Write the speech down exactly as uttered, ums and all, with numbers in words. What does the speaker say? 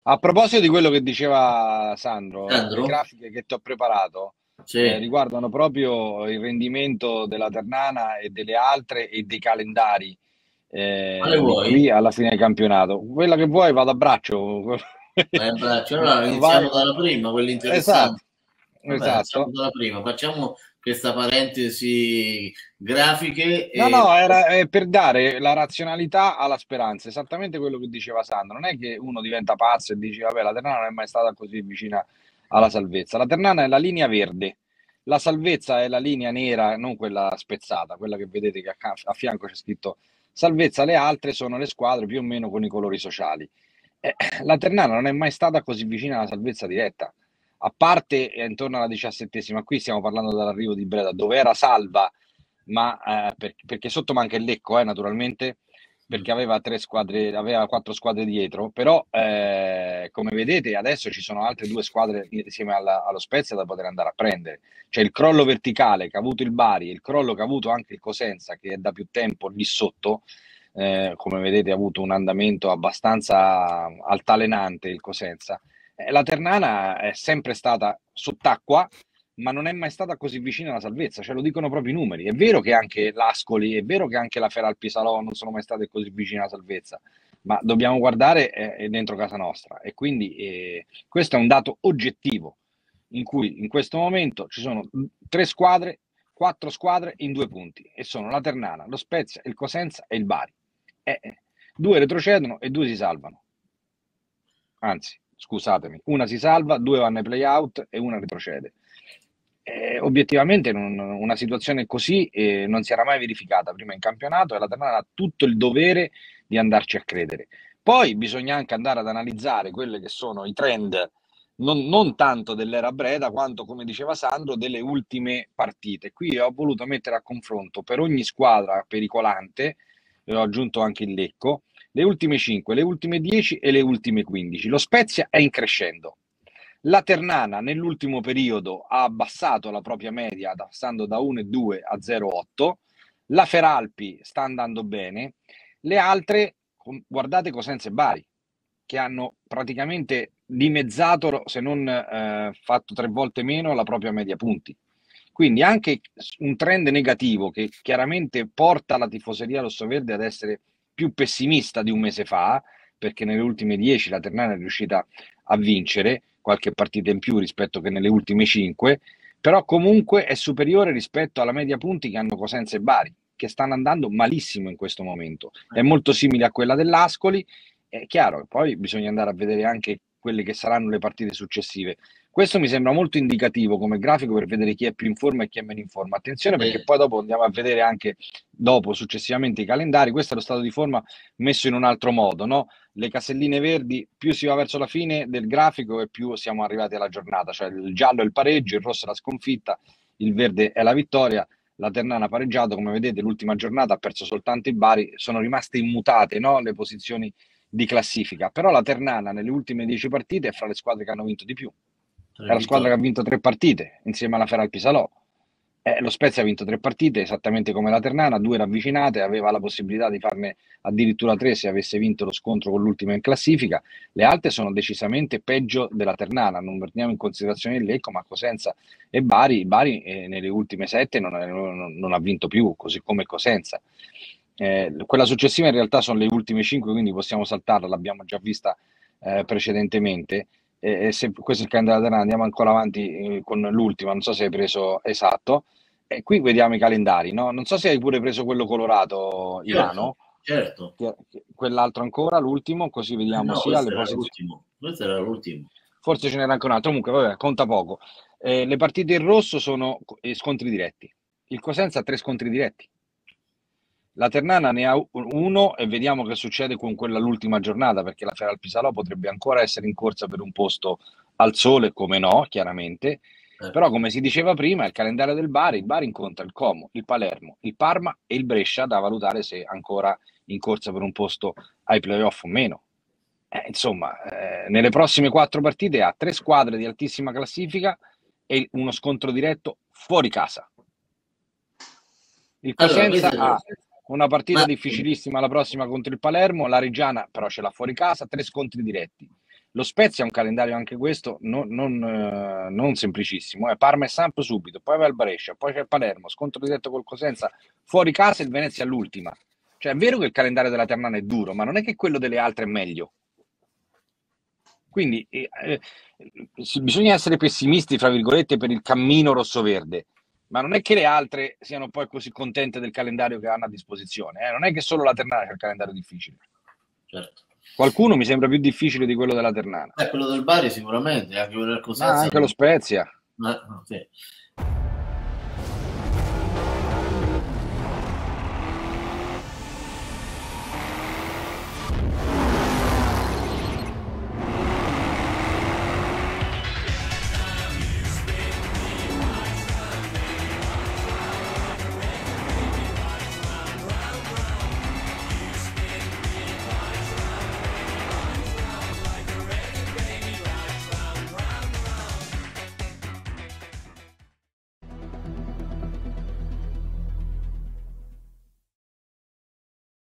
A proposito di quello che diceva Sandro, le Sandro? grafiche che ti ho preparato eh, Sì. riguardano proprio il rendimento della Ternana e delle altre e dei calendari Quale eh, di qui vuoi? alla fine del campionato. Quella che vuoi vado a braccio. Vai a braccio. Allora Vai. iniziamo dalla prima, quella Esatto, interessante. Vabbè, iniziamo esatto. dalla prima. Facciamo questa parentesi grafiche No, e no, era eh, per dare la razionalità alla speranza, esattamente quello che diceva Sandro. Non è che uno diventa pazzo e dice, vabbè, la Ternana non è mai stata così vicina alla salvezza. La Ternana è la linea verde, la salvezza è la linea nera, non quella spezzata, quella che vedete che a, ca- a fianco c'è scritto salvezza, le altre sono le squadre più o meno con i colori sociali. Eh, la Ternana non è mai stata così vicina alla salvezza diretta, a parte eh, intorno alla diciassettesima, qui stiamo parlando dall'arrivo di Breda, dove era salva ma eh, per- perché sotto manca il Lecco, eh, naturalmente, perché aveva tre squadre, aveva quattro squadre dietro, però eh, come vedete adesso ci sono altre due squadre insieme alla- allo Spezia da poter andare a prendere. C'è il crollo verticale che ha avuto il Bari, e il crollo che ha avuto anche il Cosenza, che è da più tempo lì sotto. Eh, come vedete ha avuto un andamento abbastanza altalenante il Cosenza. Eh, la Ternana è sempre stata sott'acqua, ma non è mai stata così vicina alla salvezza, ce lo dicono proprio i numeri. È vero che anche l'Ascoli, è vero che anche la Feralpi Salò non sono mai state così vicine alla salvezza, ma dobbiamo guardare eh, dentro casa nostra e quindi eh, questo è un dato oggettivo in cui in questo momento ci sono tre squadre, quattro squadre in due punti e sono la Ternana, lo Spezia, il Cosenza e il Bari. Eh, eh, due retrocedono e due si salvano. Anzi, scusatemi, una si salva, due vanno ai play-out e una retrocede. Eh, obiettivamente non- una situazione così eh, non si era mai verificata prima in campionato e la Ternana ha tutto il dovere di andarci a credere. Poi bisogna anche andare ad analizzare quelli che sono i trend, non, non tanto dell'era Breda, quanto, come diceva Sandro, delle ultime partite. Qui ho voluto mettere a confronto per ogni squadra pericolante, e ho aggiunto anche il Lecco, le ultime cinque, le ultime dieci e le ultime quindici. Lo Spezia è in crescendo. La Ternana nell'ultimo periodo ha abbassato la propria media, passando da uno virgola due a zero virgola otto. La Feralpi sta andando bene. Le altre, guardate Cosenza e Bari, che hanno praticamente dimezzato, se non eh, fatto tre volte meno, la propria media punti. Quindi anche un trend negativo che chiaramente porta la tifoseria rossoverde ad essere più pessimista di un mese fa, perché nelle ultime dieci la Ternana è riuscita a vincere qualche partita in più rispetto che nelle ultime cinque, però comunque è superiore rispetto alla media punti che hanno Cosenza e Bari, che stanno andando malissimo in questo momento. È molto simile a quella dell'Ascoli, è chiaro, poi bisogna andare a vedere anche quelle che saranno le partite successive. Questo mi sembra molto indicativo come grafico per vedere chi è più in forma e chi è meno in forma. Attenzione perché eh, poi dopo andiamo a vedere anche dopo, successivamente, i calendari. Questo è lo stato di forma messo in un altro modo, no? Le caselline verdi, più si va verso la fine del grafico e più siamo arrivati alla giornata, cioè il giallo è il pareggio, il rosso è la sconfitta, il verde è la vittoria. La Ternana ha pareggiato, come vedete l'ultima giornata ha perso soltanto il Bari, sono rimaste immutate, no? Le posizioni di classifica, però la Ternana nelle ultime dieci partite è fra le squadre che hanno vinto di più, è tre la squadra che ha vittorie. vinto tre partite insieme alla Feralpi Salò. Eh, lo Spezia ha vinto tre partite esattamente come la Ternana, due ravvicinate, aveva la possibilità di farne addirittura tre se avesse vinto lo scontro con l'ultima in classifica. Le altre sono decisamente peggio della Ternana, non prendiamo in considerazione il Lecco, ma Cosenza e Bari. Bari eh, nelle ultime sette non, non, non ha vinto più, così come Cosenza. Eh, quella successiva in realtà sono le ultime cinque, quindi possiamo saltarla, l'abbiamo già vista eh, precedentemente. E se questo è il calendario della Ternana, andiamo ancora avanti eh, con l'ultima, non so se hai preso esatto. E qui vediamo i calendari, no? Non so se hai pure preso quello colorato, Certo, Ivano, certo. che- che- quell'altro ancora, l'ultimo, così Eh vediamo no, sia questo le era posizioni. l'ultimo. Questo era l'ultimo. Forse ce n'era anche un altro, comunque, vabbè, conta poco. Eh, le partite in rosso sono eh, scontri diretti. Il Cosenza ha tre scontri diretti. La Ternana ne ha u- uno e vediamo che succede con quella l'ultima giornata, perché la Feralpi Salò potrebbe ancora essere in corsa per un posto al sole, come no, chiaramente. Però, Ecco. come si diceva prima, il calendario del Bari, il Bari incontra il Como, il Palermo, il Parma e il Brescia da valutare se ancora in corsa per un posto ai playoff o meno. Eh, insomma, eh, nelle prossime quattro partite ha tre squadre di altissima classifica e uno scontro diretto fuori casa. Il Allora, questo Cosenza è... ha una partita Ma difficilissima la prossima contro il Palermo, la Reggiana però ce l'ha fuori casa, tre scontri diretti. Lo Spezia ha un calendario anche questo non, non, eh, non semplicissimo, è Parma e Samp subito, poi va il Brescia, poi c'è il Palermo, scontro diretto col Cosenza, fuori casa il Venezia all'ultima. Cioè è vero che il calendario della Ternana è duro, ma non è che quello delle altre è meglio. Quindi eh, eh, bisogna essere pessimisti, fra virgolette, per il cammino rossoverde, ma non è che le altre siano poi così contente del calendario che hanno a disposizione. Eh? Non è che solo la Ternana c'è il calendario difficile. Certo. Qualcuno mi sembra più difficile di quello della Ternana. Eh, quello del Bari sicuramente, anche quello del Cosenza. Ma anche lo Spezia. Ma, no, sì.